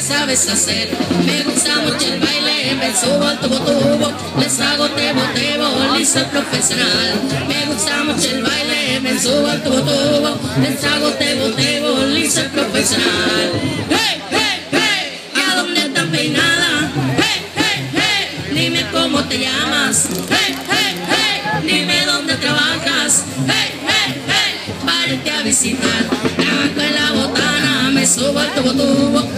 sabes hacer. Me gusta mucho el baile, me subo al tubo, les hago tebo, listo profesional. Me gusta mucho el baile, me subo al tubo, les hago tebo, listo profesional. Hey, hey, hey, ¿y a dónde están peinada? Hey, hey, hey, dime cómo te llamas. Hey, hey, hey, dime dónde trabajas. Hey, hey, hey, para irte a visitar. Trabajo en la botana, me subo al tubo,